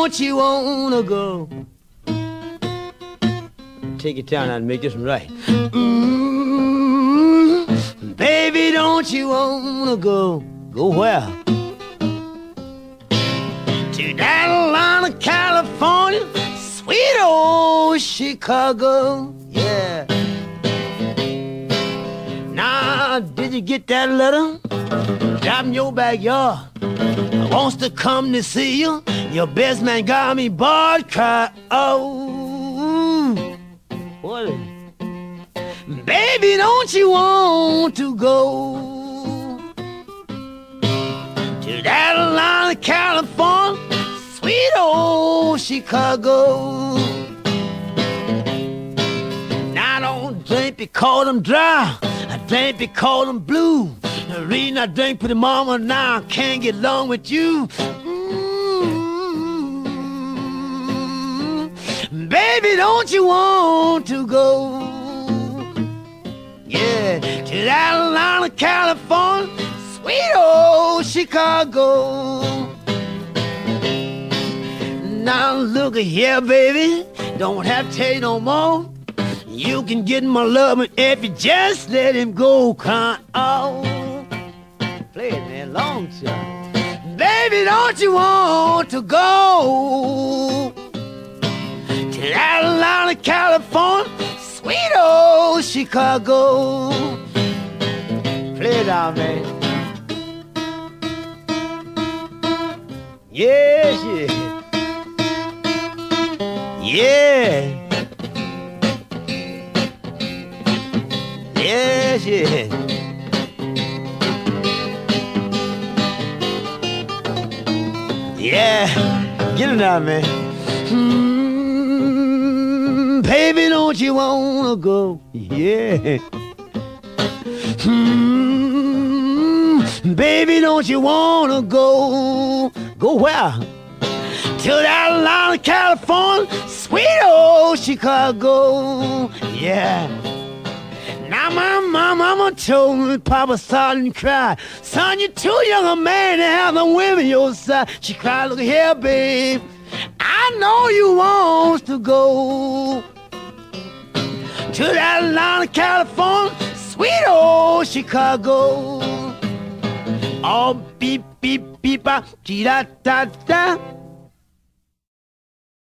don't you wanna go? Take your time now and make this one right. Baby, don't you wanna go? Go where? To that Atlanta, California, sweet old Chicago, yeah. Now, did you get that letter? Drop in your backyard. I wants to come to see you. Your best man got me barred, cry, oh. What is it? Baby, don't you want to go to that Atlanta, California, sweet old Chicago? Now I don't drink because I'm dry, I drink because I'm blue. The reason I drink for the mama now I can't get along with you. Baby, don't you want to go? Yeah, to that Atlanta, California, sweet old Chicago. Now look here, baby, don't have to tell you no more. You can get my loving if you just let him go, crying out. Play it, man, long shot. Baby, don't you want to go to that Atlanta, California, sweet old Chicago? Play it out, man. Yes, yeah. Yeah. Yes, yeah. Yeah. Get it out, man. Baby, don't you wanna go? Yeah. Baby, don't you wanna go? Go where? To that Atlanta, California, sweet old Chicago. Yeah. Now my mama told me, Papa started to cry. Son, you're too young a man to have the women your side. She cried, look here, babe, I know you want to go to that Atlanta, California, sweet old Chicago. Oh, beep, beep, beep, da da da da.